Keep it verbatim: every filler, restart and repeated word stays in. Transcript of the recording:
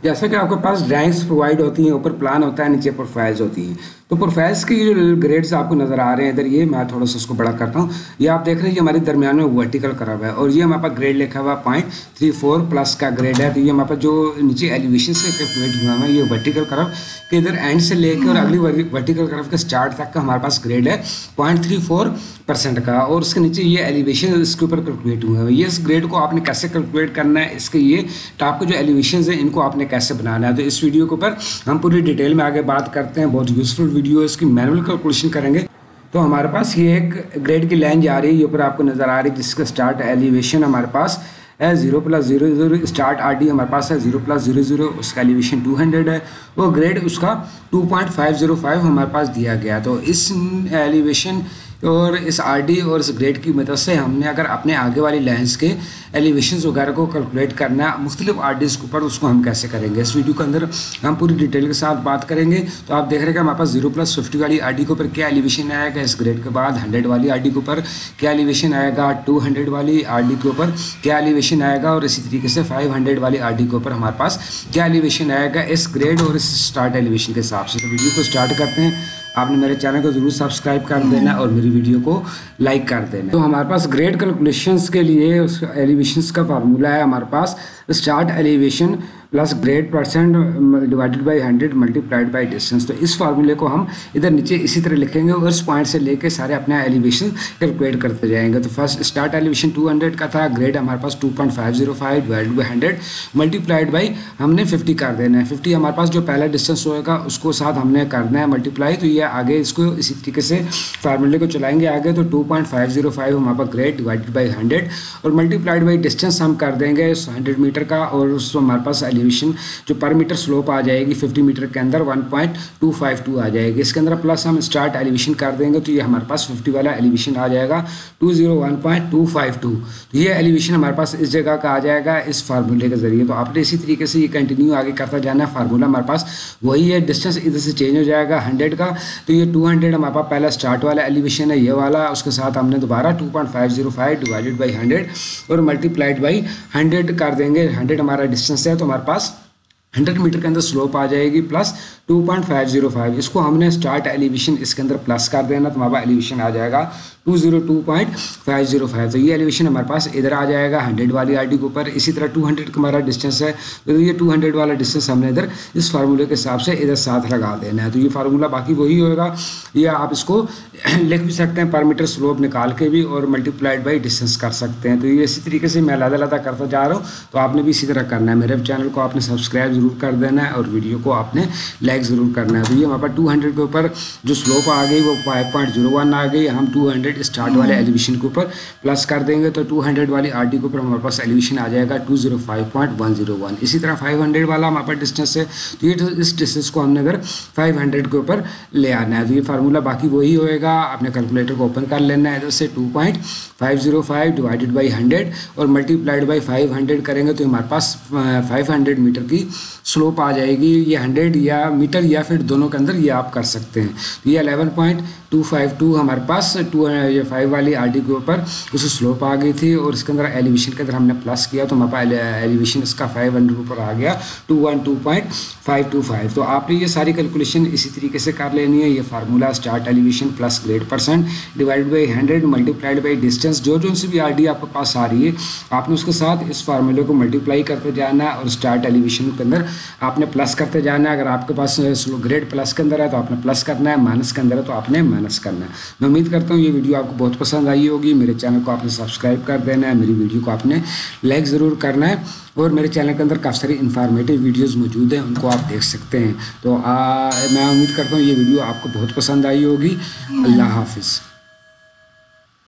जैसा कि आपके पास ड्राइंग्स प्रोवाइड होती हैं, ऊपर प्लान होता है, नीचे प्रोफाइल्स होती हैं। तो प्रोफाइल्स की जो ग्रेड्स आपको नज़र आ रहे हैं इधर, ये मैं थोड़ा सा इसको बड़ा करता हूँ। ये आप देख रहे हैं ये हमारे दरमियान में वर्टिकल कर्व है और ये हमारे पास ग्रेड लिखा हुआ पॉइंट थ्री फोर प्लस का ग्रेड है। तो ये हमारे पास जो नीचे एलिवेशन से कैलकुलेट हुआ है, ये वर्टिकल कर्व के इधर एंड से लेकर और अगली वर्टिकल कर्व के स्टार्ट तक का हमारे पास ग्रेड है पॉइंट थ्री फोर परसेंट का, और उसके नीचे ये एलिवेशन इसके ऊपर कैलकुलेट हुआ है। ये इस ग्रेड को आपने कैसे कैलकुलेट करना है, इसके ये टॉप के जो एलिवेशन है इनको आपने कैसे बनाना है, तो इस वीडियो के ऊपर हम पूरी डिटेल में आगे बात करते हैं। बहुत यूजफुल वीडियो है, इसकी मैनुअल कैलकुलेशन करेंगे। तो हमारे पास ये एक ग्रेड की लाइन जा रही है, ये ऊपर आपको नज़र आ रही है, जिसका स्टार्ट एलिवेशन हमारे पास है zero plus zero zero, start R D हमारे पास है जीरो प्लस जीरो जीरो, उसका एलिवेशन टू हंड्रेड है, वो ग्रेड उसका two point five zero five हमारे पास दिया गया। तो इस एलिवेशन और इस आरडी और इस ग्रेड की मदद से हमने अगर अपने आगे वाली लाइन्स के एलिवेशंस वगैरह को कैलकुलेट करना है मुख्तलिफ आरडीज़ के ऊपर, उसको हम कैसे करेंगे इस वीडियो के अंदर हम पूरी डिटेल के साथ बात करेंगे। तो आप देख रहे हैं कि हमारे पास जीरो प्लस फिफ्टी वाली आरडी के ऊपर क्या एलिवेशन आएगा, इस ग्रेड के बाद हंड्रेड वाली आरडी के ऊपर क्या एलिवेशन आएगा, टू हंड्रेड वाली आरडी के ऊपर क्या एलिवेशन आएगा, और इसी तरीके से फाइव हंड्रेड वाली आरडी के ऊपर हमारे पास क्या एलिवेशन आएगा इस ग्रेड और इस स्टार्ट एलिवेशन के हिसाब से। तो वीडियो को स्टार्ट करते हैं। आपने मेरे चैनल को जरूर सब्सक्राइब कर देना और मेरी वीडियो को लाइक कर देना। तो हमारे पास ग्रेड कैलकुलेशंस के लिए उस एलिवेशंस का फार्मूला है हमारे पास start elevation plus grade percent divided by hundred multiplied by distance. तो इस फार्मूले को हम इधर नीचे इसी तरह लिखेंगे और इस पॉइंट से लेके सारे अपने एलिवेशन कैलकुलेट करते जाएंगे। तो first start elevation two hundred का था, ग्रेड हमारे पास two point five zero five divided by hundred multiplied by हमने फिफ्टी कर देना है। फिफ्टी हमारे पास जो पहला डिस्टेंस होएगा उसको साथ हमने करना है मल्टीप्लाई। तो ये आगे इसको इसी तरीके से फार्मूले को चलाएंगे आगे। तो two point five zero five हमारे पास ग्रेड डिवाइडेड बाई हंड्रेड और मल्टीप्लाइड बाई डिस्टेंस हम कर देंगे हंड्रेड मीटर का, और उसको हमारे पास एलिवेशन जो पर मीटर स्लोप आ जाएगी फिफ्टी मीटर के अंदर one point two five two आ जाएगी। इसके अंदर प्लस हम स्टार्ट एलिवेशन कर देंगे तो ये हमारे पास फिफ्टी वाला एलिवेशन आ जाएगा two zero one point two five two. तो ये एलिवेशन हमारे पास इस जगह का आ जाएगा इस फार्मूले के जरिए। तो आपने इसी तरीके से ये कंटिन्यू आगे करता जाना है। फार्मूला हमारे पास वही है, डिस्टेंस इधर से चेंज हो जाएगा हंड्रेड का। तो ये टू हंड्रेड हमारे पास पहला स्टार्ट वाला एलिवेशन है ये वाला, उसके साथ हमने दोबारा two point five zero five divided by hundred और मल्टीप्लाइड बाई हंड्रेड कर देंगे। हंड्रेड हमारा डिस्टेंस है तो हमारे पास हंड्रेड मीटर के अंदर स्लोप आ जाएगी plus two point five zero five. इसको हमने स्टार्ट एलिवेशन इसके अंदर प्लस कर देना तो हमारा एलिवेशन आ जाएगा two zero two point five zero five. तो ये एलिवेशन हमारे पास इधर आ जाएगा हंड्रेड वाली आरडी के ऊपर। इसी तरह टू हंड्रेड का हमारा डिस्टेंस है तो ये टू हंड्रेड वाला डिस्टेंस हमने इधर इस फार्मूले के हिसाब से इधर साथ लगा देना है। तो ये फार्मूला बाकी वही होगा, या आप इसको लिख भी सकते हैं पर मीटर स्लोप निकाल के भी और मल्टीप्लाइड बाई डिस्टेंस कर सकते हैं। तो ये इसी तरीके से मैं अलग अलग करता जा रहा हूँ, तो आपने भी इसी तरह करना है। मेरे चैनल को आपने सब्सक्राइब जरूर कर देना है और वीडियो को आपने लाइक ज़रूर करना है। तो ये हमारे पास टू हंड्रेड के ऊपर जो स्लोप आ गई वो फाइव पॉइंट जीरो वन आ गई। हम टू हंड्रेड स्टार्ट वाले एलिवेशन के ऊपर प्लस कर देंगे तो टू हंड्रेड वाली आरडी के ऊपर हमारे पास एलिवेशन आ जाएगा two zero five point one zero one. इसी तरह फाइव हंड्रेड वाला हमारे पास डिस्टेंस है तो ये इस डिस्टेंस को हमने अगर फाइव हंड्रेड के ऊपर ले आना है। तो ये फार्मूला बाकी वही होएगा। आपने कैलकुलेटर को ओपन कर लेना है इधर से two point five zero five divided by hundred और मल्टीप्लाइड बाई फाइव हंड्रेड करेंगे तो हमारे पास फाइव हंड्रेड मीटर की स्लोप आ जाएगी। ये हंड्रेड या मीटर या फिर दोनों के अंदर ये आप कर सकते हैं। तो ये eleven point two five two हमारे पास टू ये फाइव वाली आरडी के ऊपर उसे स्लोप आ गई थी और इसके अंदर एलिवेशन के अंदर हमने प्लस किया तो हमारे पास एलिवेशन इसका फाइव हंड्रेड ऊपर आ गया two one two point five two five. तो आपने ये सारी कैलकुलेशन इसी तरीके से कर लेनी है। ये formula start elevation plus grade percent divide by hundred multiplied by distance, जो जो सी भी आरडी आपके पास आ रही है आपने उसके साथ इस फार्मूले को मल्टीप्लाई करते जाना है और स्टार्ट एलिवेशन के अंदर आपने प्लस करते जाना है। अगर आपके पास ग्रेड प्लस के अंदर है तो आपने प्लस करना है, माइनस के अंदर है तो आपने माइनस करना है। मैं उम्मीद करता हूँ ये वीडियो आपको बहुत पसंद आई होगी। मेरे चैनल को आपने सब्सक्राइब कर देना है, मेरी वीडियो को आपने लाइक ज़रूर करना है और मेरे चैनल के अंदर काफ़ी सारी इन्फॉर्मेटिव वीडियोस मौजूद हैं, उनको आप देख सकते हैं। तो आ, मैं उम्मीद करता हूँ ये वीडियो आपको बहुत पसंद आई होगी। अल्लाह हाफिज़।